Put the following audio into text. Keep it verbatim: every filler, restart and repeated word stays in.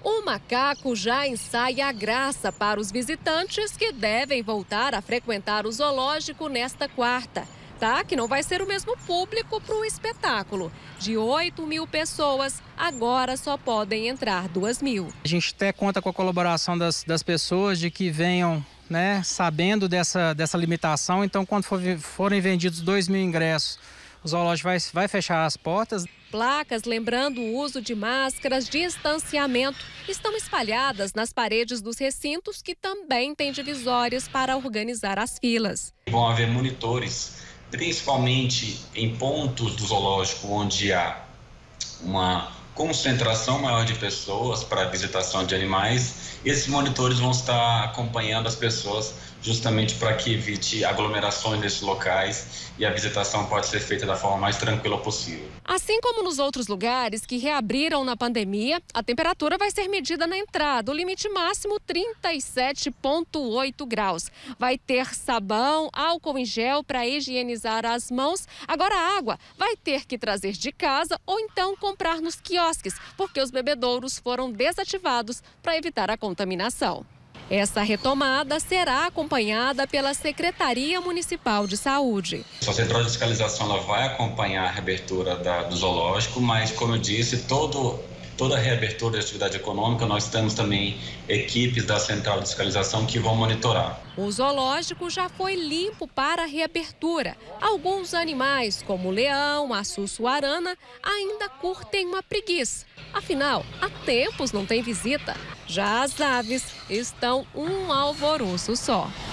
O macaco já ensaia a graça para os visitantes que devem voltar a frequentar o zoológico nesta quarta. Tá? Que não vai ser o mesmo público para o espetáculo. De oito mil pessoas, agora só podem entrar duas mil. A gente até conta com a colaboração das, das pessoas de que venham, né, sabendo dessa, dessa limitação. Então, quando for, forem vendidos dois mil ingressos, o zoológico vai, vai fechar as portas. Placas lembrando o uso de máscaras, distanciamento, estão espalhadas nas paredes dos recintos, que também têm divisórias para organizar as filas. Vão haver monitores, principalmente em pontos do zoológico onde há uma concentração maior de pessoas para visitação de animais. Esses monitores vão estar acompanhando as pessoas justamente para que evite aglomerações nesses locais e a visitação pode ser feita da forma mais tranquila possível. Assim como nos outros lugares que reabriram na pandemia, a temperatura vai ser medida na entrada, o limite máximo trinta e sete vírgula oito graus. Vai ter sabão, álcool em gel para higienizar as mãos. Agora a água vai ter que trazer de casa ou então comprar nos quiosques, porque os bebedouros foram desativados para evitar a contaminação. Essa retomada será acompanhada pela Secretaria Municipal de Saúde. A central de fiscalização ela vai acompanhar a reabertura da, do zoológico, mas, como eu disse, todo, toda a reabertura da atividade econômica, nós temos também equipes da central de fiscalização que vão monitorar. O zoológico já foi limpo para a reabertura. Alguns animais, como o leão, a sussuarana, ainda curtem uma preguiça. Afinal, há tempos não tem visita. Já as aves estão um alvoroço só.